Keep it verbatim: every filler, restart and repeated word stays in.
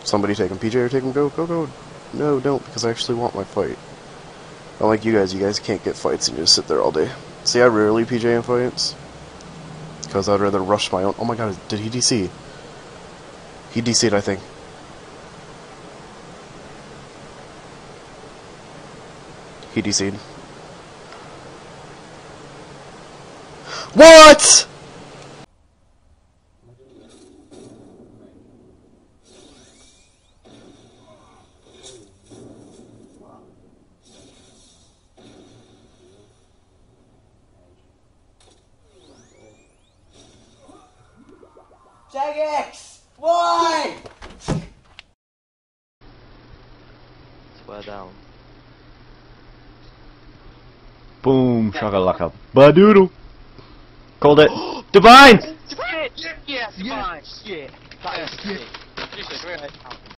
Somebody take him. P J or take him. Go, go, go. No, don't, because I actually want my fight. Unlike you guys, you guys can't get fights and you just sit there all day. See, I rarely P J in fights. Because I'd rather rush my own. Oh my god, did he D C? He D C'd, I think. He D C'd. What?! Jagex! Why? Swear down. Boom, shakalaka. Badoodle. Called it. Divine! Shit! Yes, fine! Shit! That is shit!